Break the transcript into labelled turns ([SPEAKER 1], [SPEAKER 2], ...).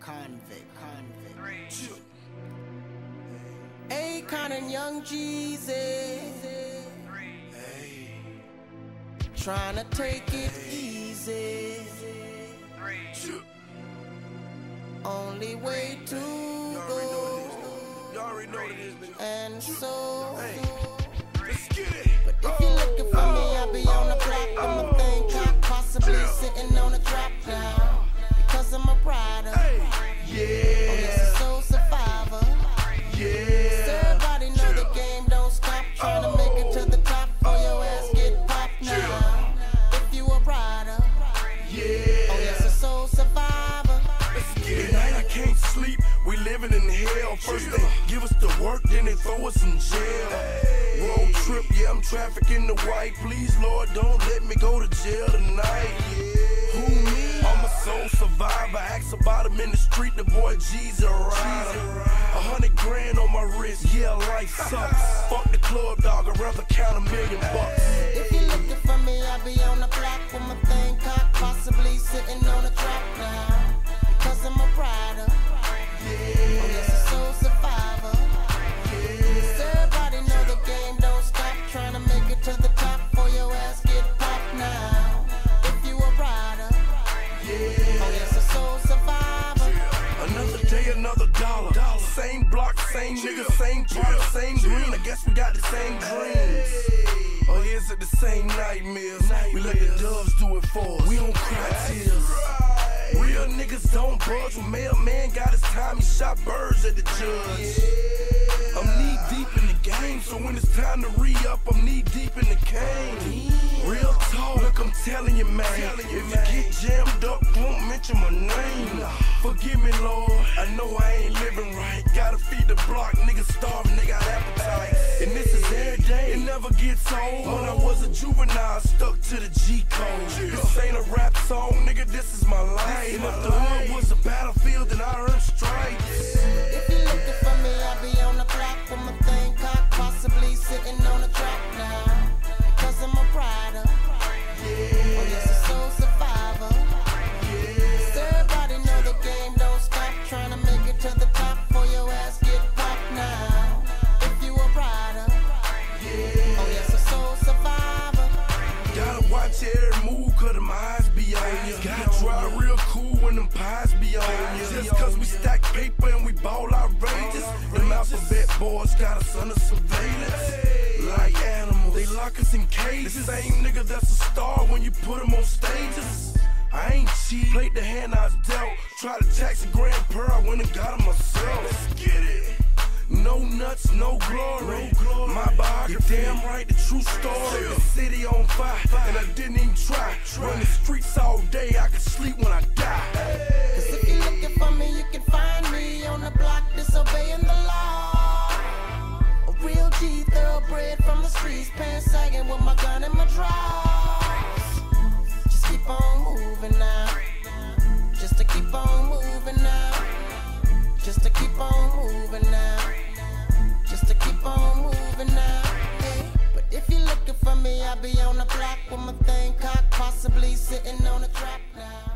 [SPEAKER 1] Akon and Young Jeezy, trying to take it easy. Only way to go, and so. But if you're looking for me, I'll be on the block with my thing cocked, possibly sitting on a drop now, because I'm a rider. Oh yes, a soul survivor. So everybody know the game don't stop, trying to make it to the top, or your ass get popped now. If you a rider, oh yes, a soul survivor.
[SPEAKER 2] Tonight I can't sleep, we living in hell. First they give us the work, then they throw us in jail. Road trip, yeah, I'm trafficking the white. Please, Lord, don't let me go to jail tonight. Who me? I'm a soul survivor. Ask about him in the street, the boy G's a rider. 100 grand on my wrist, yeah, life sucks. Fuck the club, dog, I'd rather count $1 million.
[SPEAKER 1] If you're looking for me, I'll be on the block with my thing cocked, possibly sitting on a drop now, because I'm a rider. Oh yes, a soul survivor. So everybody know the game don't stop, trying to make it to the top, for your ass get popped now. If you a rider, oh yes, a soul survivor.
[SPEAKER 2] Another day, another dollar. Same block, same nigga, same park, same green. I guess we got the same dreams. Or is it the same nightmares? We let the doves do it for us. We don't cry tears. Real niggas don't budge. When mailman got his time, he shot birds at the judge. I'm knee deep in the game, so when it's time to re-up, I'm knee deep in the cane. Real talk, look, I'm telling you, man. If you get jammed up, won't mention my name. Forgive me, Lord, I know I ain't living right. Gotta feed the block, niggas starving, they got appetite. And this is every day, it never gets old. When I was a juvenile, stuck to the G code. This ain't a rap song, nigga, this is my life. And if the hood was a battlefield, then I earned stripes.
[SPEAKER 1] If you're looking for me, I'll be on the block with my thing cocked, possibly sitting on a drop now, because I'm a rider. Oh yes, a soul survivor. So everybody know the game don't stop, trying to make it to the top, for your ass get popped now. If you a rider, oh yes, a soul survivor.
[SPEAKER 2] Gotta watch every move, cause them eyes be on ya. Gotta drive real cool when them pies be on ya. Just cause we stack paper and we ball outrageous, them alphabet boys got us under surveillance. Like animals, they lock us in cages. The same nigga that's a star when you put him on stages. I ain't cheat, played the hand I was dealt. Tried to tax a grand per, I went and got him myself. Let's get it. No nuts, no glory. My biography, damn right, the true story. The city on fire, and I didn't even try. Run the streets all day, I could sleep when I die.
[SPEAKER 1] Cause if you're looking for me, you can find me on the block, disobeying the law. A real G, thoroughbred from the streets, pants sagging with my gun and my drawers. Just keep on moving now. Just to keep on moving now. Just to keep on moving now. Just to keep on moving now. Hey. But if you're looking for me, I'll be on the block with my thing cocked, possibly sitting on a trap now.